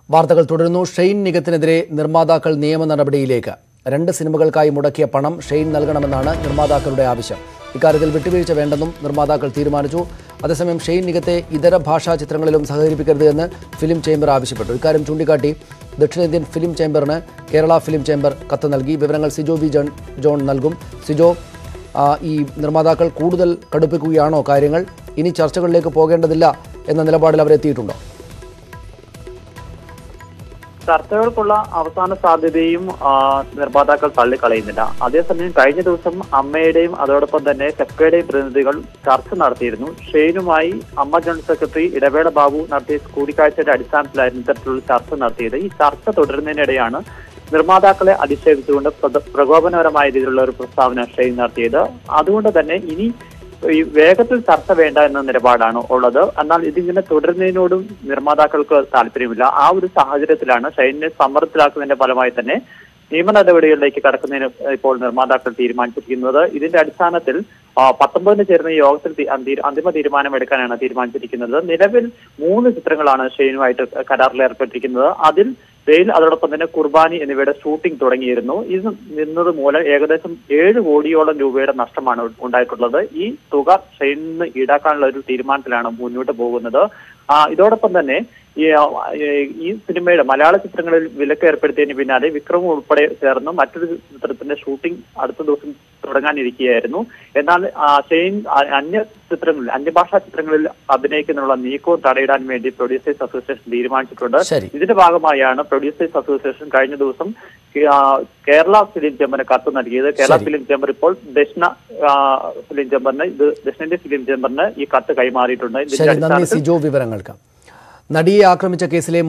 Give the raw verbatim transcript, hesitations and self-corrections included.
വാർത്തകൾ തുടരുന്നു. ഷെയ്ൻ നിഗത്തിനെതിരെ നിർമ്മാതാക്കൾ നിയമ നടപടിയിലേക്ക്. രണ്ട് സിനിമകൾക്കായി മുടക്കിയ പണം ഷെയ്ൻ നൽകണമെന്നാണ് നിർമ്മാതാക്കളുടെ ആവശ്യം. ഇക്കാര്യത്തിൽ വിട്ടുവീഴ്ച വേണ്ടെന്നും നിർമ്മാതാക്കൾ തീരുമാനിച്ചു. അതേസമയം ഷെയ്ൻ നിഗത്തെ ഇതര ഭാഷാ ചിത്രങ്ങളിലും സഹകരിപ്പിക്കരുത് എന്ന് ഫിലിം ചേംബർ ആവശ്യപ്പെട്ടു. ഇക്കാര്യം ചൂണ്ടിക്കാട്ടി ദക്ഷിണേന്ത്യൻ ഫിലിം ചേംബറിന് കേരള ഫിലിം ചേംബർ കത്ത് നൽകി. വിവരങ്ങൾ സിജോ ബി ജോൺ ജോൺ നൽകും. സിജോ, ഈ നിർമ്മാതാക്കൾ കൂടുതൽ കടുപ്പിക്കുകയാണോ കാര്യങ്ങൾ? ഇനി ചർച്ചകളിലേക്ക് പോകേണ്ടതില്ല എന്ന നിലപാടിൽ അവരെത്തിയിട്ടുണ്ടോ? ചർച്ചകൾക്കുള്ള അവസാന സാധ്യതയും നിർമ്മാതാക്കൾ തള്ളിക്കളയുന്നില്ല. അതേസമയം കഴിഞ്ഞ ദിവസം അമ്മയുടെയും അതോടൊപ്പം തന്നെ ഫെഫ്കയുടെയും പ്രതിനിധികൾ ചർച്ച നടത്തിയിരുന്നു. ഷെയ്നുമായി അമ്മ ജനറൽ സെക്രട്ടറി ഇടവേള ബാബു നടത്തിയ കൂടിക്കാഴ്ചയുടെ അടിസ്ഥാനത്തിലായിരുന്നു ഇത്തരത്തിലുള്ള ചർച്ച നടത്തിയത്. ഈ ചർച്ച തുടരുന്നതിനിടെയാണ് നിർമ്മാതാക്കളെ അധിക്ഷേപിച്ചുകൊണ്ട് പ്രകോപനപരമായ രീതിയിലുള്ള ഒരു പ്രസ്താവന ഷെയ്ൻ നടത്തിയത്. അതുകൊണ്ട് തന്നെ ഇനി ഈ വേഗത്തിൽ ചർച്ച വേണ്ട എന്ന നിലപാടാണ് ഉള്ളത്. എന്നാൽ ഇതിങ്ങനെ തുടരുന്നതിനോടും നിർമ്മാതാക്കൾക്ക് താല്പര്യമില്ല. ആ ഒരു സാഹചര്യത്തിലാണ് ഷെയ്നിനെ സമ്മർദ്ദത്തിലാക്കുന്നതിന്റെ ഫലമായി തന്നെ നിയമ നടപടികളിലേക്ക് കടക്കുന്നതിന് ഇപ്പോൾ നിർമ്മാതാക്കൾ തീരുമാനിച്ചിരിക്കുന്നത്. ഇതിന്റെ അടിസ്ഥാനത്തിൽ പത്തൊമ്പതിന് ചേർന്ന ഈ യോഗത്തിൽ അന്തിമ തീരുമാനം എടുക്കാനാണ് തീരുമാനിച്ചിരിക്കുന്നത്. നിലവിൽ മൂന്ന് ചിത്രങ്ങളാണ് ഷെയ്നുമായിട്ട് കരാറിൽ ഏർപ്പെട്ടിരിക്കുന്നത്. അതിൽ വെയിൽ അതോടൊപ്പം തന്നെ കുർബാനി എന്നിവയുടെ ഷൂട്ടിംഗ് തുടങ്ങിയിരുന്നു. ഇത് നിന്നത് മൂലം ഏകദേശം ഏഴ് കോടിയോളം രൂപയുടെ നഷ്ടമാണ് ഉണ്ടായിട്ടുള്ളത്. ഈ തുക ഷെയ്നിന് ഈടാക്കാനുള്ള ഒരു തീരുമാനത്തിലാണ് മുന്നോട്ട് പോകുന്നത്. ആ ഇതോടൊപ്പം തന്നെ ഈ ഈ സിനിമയുടെ മലയാള ചിത്രങ്ങളിൽ വിലക്ക് ഏർപ്പെടുത്തിയതിന് പിന്നാലെ വിക്രം ഉൾപ്പെടെ ചേർന്ന് മറ്റൊരു ചിത്രത്തിന്റെ ഷൂട്ടിംഗ് അടുത്ത ദിവസം തുടങ്ങാനിരിക്കുകയായിരുന്നു. എന്നാൽ ഷെയ്ൻ അന്യ ചിത്രങ്ങളിൽ അന്യഭാഷാ ചിത്രങ്ങളിൽ അഭിനയിക്കുന്നതിനുള്ള നീക്കവും തടയിടാൻ വേണ്ടി പ്രൊഡ്യൂസേഴ്സ് അസോസിയേഷൻ തീരുമാനിച്ചിട്ടുണ്ട്. ഇതിന്റെ ഭാഗമായാണ് പ്രൊഡ്യൂസേഴ്സ് അസോസിയേഷൻ കഴിഞ്ഞ ദിവസം കേരള ഫിലിം ചേംബറിന് കത്ത് നൽകിയത്. കേരള ഫിലിം ചേംബർ ഇപ്പോൾ ദക്ഷിണ ഫിലിം ചേംബറിന് ഇത് ദക്ഷിണേന്ത്യൻ ഫിലിം ചേംബറിന് ഈ കത്ത് കൈമാറിയിട്ടുണ്ട്. വിവരങ്ങൾക്ക് നടിയെ ആക്രമിച്ച കേസിലെ